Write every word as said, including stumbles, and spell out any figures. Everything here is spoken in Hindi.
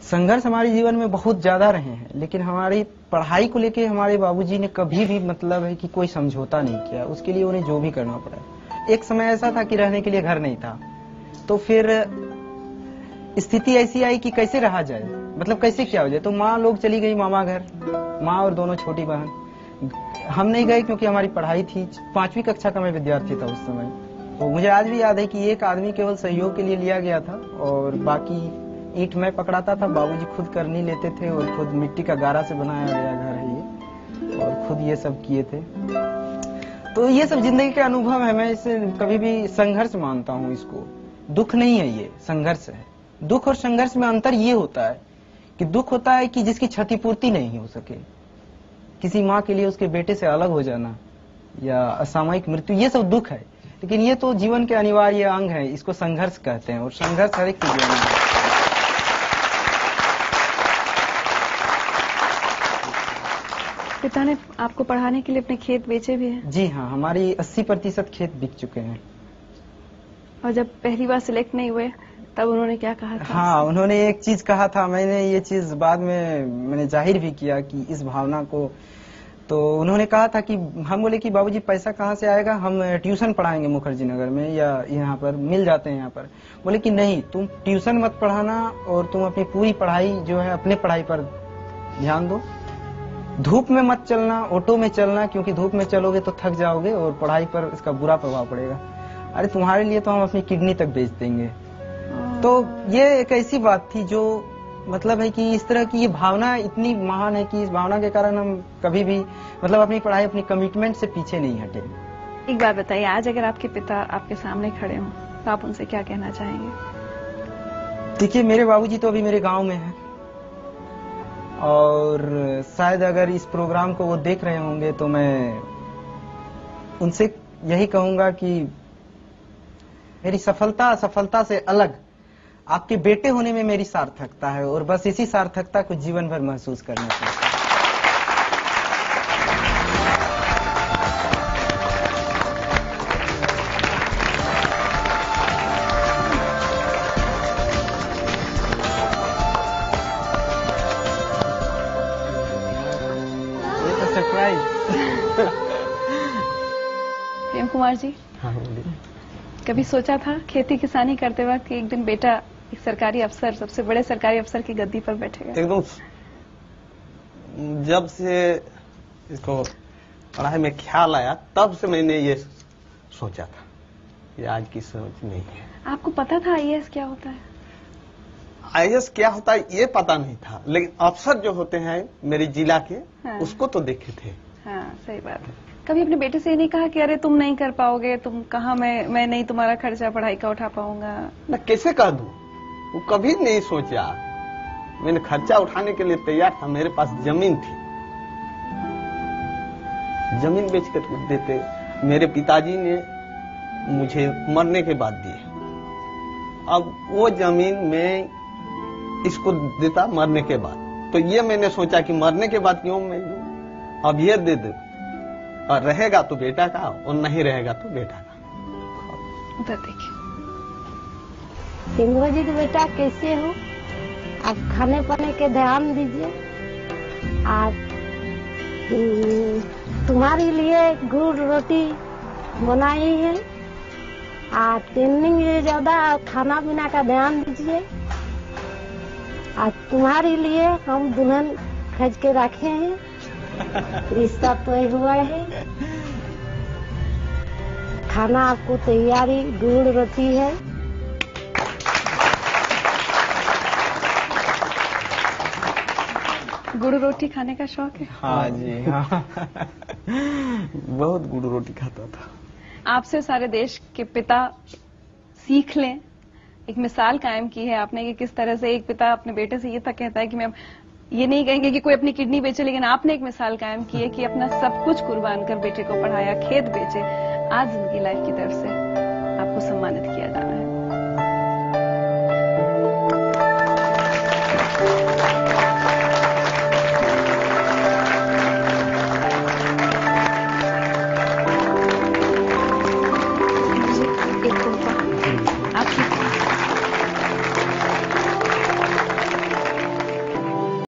संघर्ष हमारे जीवन में बहुत ज्यादा रहे हैं, लेकिन हमारी पढ़ाई को लेके हमारे बाबूजी ने कभी भी मतलब है कि कोई समझौता नहीं किया। उसके लिए उन्हें जो भी करना पड़ा। एक समय ऐसा था कि रहने के लिए घर नहीं था, तो फिर स्थिति ऐसी आई कि कैसे रहा जाए, मतलब कैसे क्या हो जाए। तो माँ लोग चली गई मामा घर, माँ और दोनों छोटी बहन। हम नहीं गए क्योंकि हमारी पढ़ाई थी। पांचवी कक्षा का मैं विद्यार्थी था उस समय। तो मुझे आज भी याद है कि एक आदमी केवल सहयोग के लिए लिया गया था और बाकी ईंट मैं पकड़ाता था, बाबूजी खुद कर नहीं लेते थे और खुद मिट्टी का गारा से बनाया गया घर है ये, और खुद ये सब किए थे। तो ये सब जिंदगी के अनुभव है। मैं इसे कभी भी संघर्ष मानता हूँ इसको, दुख नहीं है, ये संघर्ष है। दुख और संघर्ष में अंतर ये होता है कि दुख होता है कि जिसकी क्षतिपूर्ति नहीं हो सके, किसी माँ के लिए उसके बेटे से अलग हो जाना या असामयिक मृत्यु, ये सब दुख है। लेकिन ये तो जीवन के अनिवार्य अंग है, इसको संघर्ष कहते हैं और संघर्ष हर एक के जीवन में। पिता ने आपको पढ़ाने के लिए अपने खेत बेचे भी हैं? जी हाँ, हमारी अस्सी प्रतिशत खेत बिक चुके हैं। और जब पहली बार सिलेक्ट नहीं हुए तब उन्होंने क्या कहा था? हाँ, उन्होंने एक चीज कहा था, मैंने ये चीज बाद में मैंने जाहिर भी किया कि इस भावना को। तो उन्होंने कहा था कि हम बोले कि बाबूजी पैसा कहाँ से आएगा, हम ट्यूशन पढ़ाएंगे मुखर्जी नगर में या यहाँ पर मिल जाते हैं यहाँ पर। बोले कि नहीं, तुम ट्यूशन मत पढ़ाना और तुम अपनी पूरी पढ़ाई जो है अपने पढ़ाई पर ध्यान दो। धूप में मत चलना, ऑटो में चलना, क्योंकि धूप में चलोगे तो थक जाओगे और पढ़ाई पर इसका बुरा प्रभाव पड़ेगा। अरे तुम्हारे लिए तो हम अपनी किडनी तक बेच देंगे। तो ये एक ऐसी बात थी जो मतलब है कि इस तरह की ये भावना इतनी महान है कि इस भावना के कारण हम कभी भी मतलब अपनी पढ़ाई, अपनी कमिटमेंट से पीछे नहीं हटे। एक बात बताइए, आज अगर आपके पिता आपके सामने खड़े हों तो आप उनसे क्या कहना चाहेंगे? देखिए, मेरे बाबूजी तो अभी मेरे गांव में हैं और शायद अगर इस प्रोग्राम को वो देख रहे होंगे तो मैं उनसे यही कहूंगा कि मेरी सफलता असफलता से अलग आपके बेटे होने में मेरी सार्थकता है और बस इसी सार्थकता को जीवन भर महसूस करना चाहिए। ये तो सरप्राइज। प्रेम कुमार जी, हाँ बोलिए। कभी सोचा था खेती किसानी करते वक्त कि एक दिन बेटा एक सरकारी अफसर, सबसे बड़े सरकारी अफसर की गद्दी पर बैठेगा? एकदम, जब से इसको पढ़ाई में ख्याल आया तब से मैंने ये सोचा था, ये आज की सोच नहीं है। आपको पता था आई ए एस क्या होता है? आई ए एस क्या होता है ये पता नहीं था, लेकिन अफसर जो होते हैं मेरे जिला के, हाँ। उसको तो देखे थे। हाँ, सही बात है। कभी अपने बेटे से ये नहीं कहा कि अरे तुम नहीं कर पाओगे, तुम कहाँ, मैं मैं नहीं तुम्हारा खर्चा पढ़ाई का उठा पाऊंगा? मैं कैसे कह दूं, वो कभी नहीं सोचा। मैंने खर्चा उठाने के लिए तैयार था, मेरे पास जमीन थी, जमीन बेच कर देते। मेरे पिताजी ने मुझे मरने के बाद दिए, अब वो जमीन मैं इसको देता मरने के बाद। तो ये मैंने सोचा कि मरने के बाद क्यों मैं दूं, अब ये दे दे, और रहेगा तो बेटा का और नहीं रहेगा तो बेटा का। उधर देखिए। सिंघू जी, बेटा कैसे हो? आप खाने पाने के ध्यान दीजिए। आप तुम्हारे लिए गुड़ रोटी बनाई है। आप ट्रेनिंग में ज्यादा खाना पीना का ध्यान दीजिए। आज तुम्हारे लिए हम दुल्हन खज के रखे हैं, रिश्ता तय हुआ है। खाना आपको तैयारी गुड़ रोटी है। गुड़ रोटी खाने का शौक है? हाँ जी हाँ। बहुत गुड़ रोटी खाता था। आपसे सारे देश के पिता सीख लें, एक मिसाल कायम की है आपने कि किस तरह से एक पिता अपने बेटे से ये तक कहता है कि मैं ये नहीं कहेंगे कि कोई अपनी किडनी बेचे, लेकिन आपने एक मिसाल कायम की है कि अपना सब कुछ कुर्बान कर बेटे को पढ़ाया, खेत बेचे। आज जिंदगी लाइफ की तरफ से आपको सम्मानित किया जा रहा है।